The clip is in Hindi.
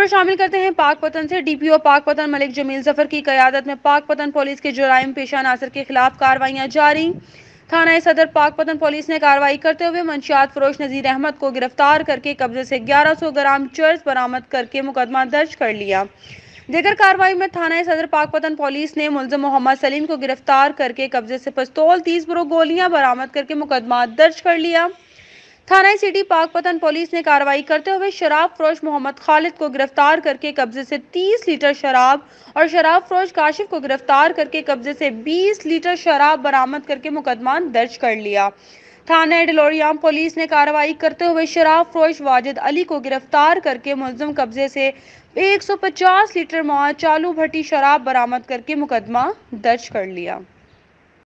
खबर शामिल करते हैं पाकपतन से। डीपीओ पाकपतन मलिक जमील जफर की क़यादत में पाकपतन पुलिस के जुराइम पेशा नासर के खिलाफ कार्रवाइयां जारी। थाना सदर पाकपतन पुलिस ने कार्रवाई करते हुए मंशियात फरोश नजीर अहमद को गिरफ्तार करके कब्जे से 1100 ग्राम चर्स बरामद करके मुकदमा दर्ज कर लिया। देगर कार्रवाई में थाना सदर पाकपतन पुलिस ने मुलजिम मोहम्मद सलीम को गिरफ्तार करके कब्जे से पिस्तौल 30 बोर गोलियां बरामद करके मुकदमा दर्ज कर लिया। थाना सिटी पाकपतन पुलिस ने कार्रवाई करते हुए शराब फरोश मोहम्मद खालिद को गिरफ्तार करके कब्जे से 30 लीटर शराब और शराब फरोश काशिफ को गिरफ्तार करके कब्जे से 20 लीटर शराब बरामद करके मुकदमा दर्ज कर लिया। थाना डिलोरियाम पुलिस ने कार्रवाई करते हुए शराब फरोश वाजिद अली को गिरफ्तार करके मुलजिम कब्जे से 150 लीटर चालू भट्टी शराब बरामद करके मुकदमा दर्ज कर लिया।